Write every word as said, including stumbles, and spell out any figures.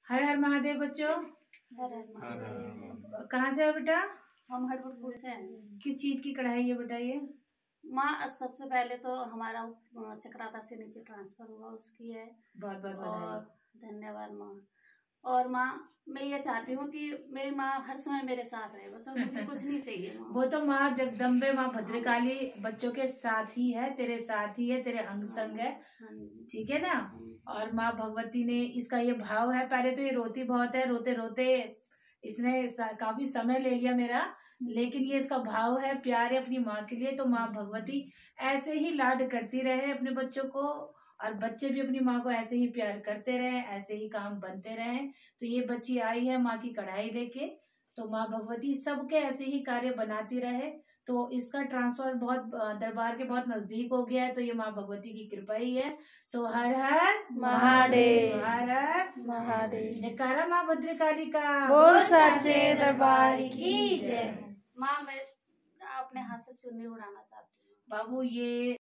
हर हर महादेव बच्चों। हर हर महादेव। कहाँ से हो बेटा? हम हरपुर से हैं। किस चीज की कढ़ाई है बेटा ये? माँ सबसे पहले तो हमारा चक्राता से नीचे ट्रांसफर हुआ उसकी है। बहुत बहुत और धन्यवाद माँ। और माँ मैं ये चाहती हूँ कि मेरी माँ हर समय मेरे साथ रहे, बस और मुझे कुछ नहीं चाहिए माँ। वो तो माँ जगदम्बे माँ भद्रकाली बच्चों के साथ ही है, तेरे साथ ही है, तेरे अंग संग है, ठीक है ना। और माँ भगवती ने इसका ये भाव है, पहले तो ये रोती बहुत है, रोते रोते इसने काफी समय ले लिया मेरा, लेकिन ये इसका भाव है, प्यार है अपनी माँ के लिए। तो माँ भगवती ऐसे ही लाड करती रहे अपने बच्चों को, और बच्चे भी अपनी माँ को ऐसे ही प्यार करते रहे, ऐसे ही काम बनते रहे। तो ये बच्ची आई है माँ की कढ़ाई लेके, तो माँ भगवती सबके ऐसे ही कार्य बनाती रहे। तो इसका ट्रांसफर बहुत दरबार के बहुत नजदीक हो गया है, तो ये माँ भगवती की कृपा ही है। तो हर हर महादेव, हर हर महादेव। जयकारा माँ भद्रकाली का, बोल सच्चे दरबार की जय। माँ मैं अपने हाथ से चुन्नी उड़ाना चाहती हूँ। बाबू ये